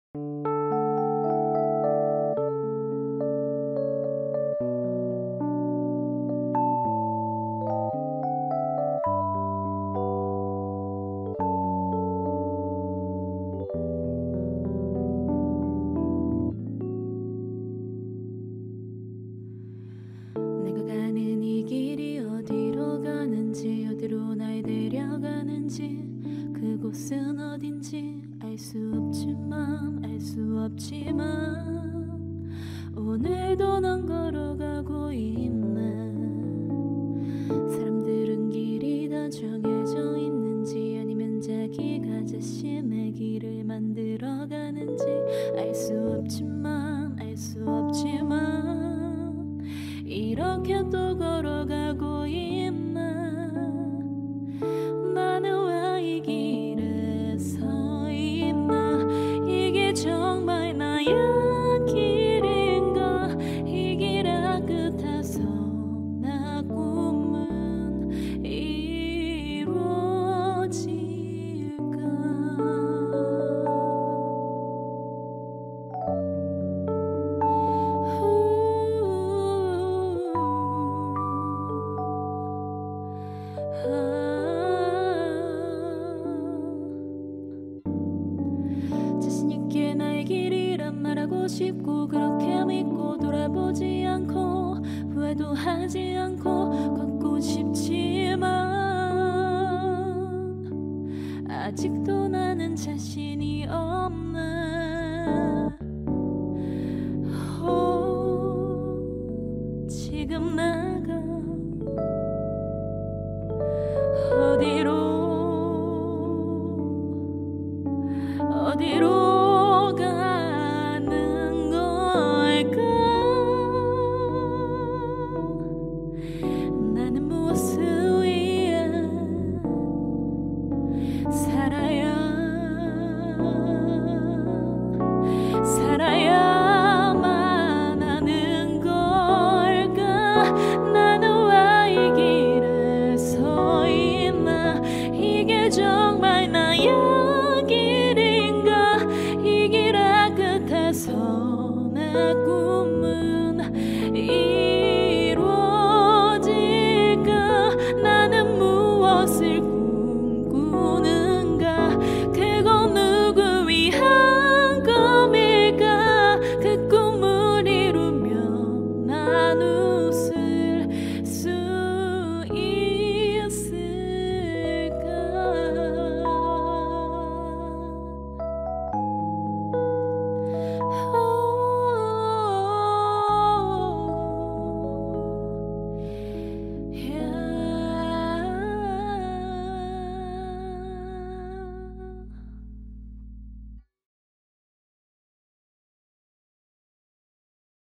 내가 가는 이 길이 어디로 가는지, 어디로 날 데려가는지, 그곳은 어딘지 알 수 없지만, 알 수 없지만 오늘도 넌 걸어가고 있네. 사람들은 길이 다 정해져 있는지, 아니면 자기가 자신의 길을 만들어가는지 알 수 없지만, 알 수 없지만 이렇게 또 걸어가고 있나. 나는 왜 이 길에 서 있나. 이게 정말 나의 길인가. 이 길 끝에서 나 꿈은 이루어질까. 자신있게 나의 길이란 말하고 싶고, 그렇게 믿고 돌아보지 않고 후회도 하지 않고 걷고 싶지만, 아직도 나는 자신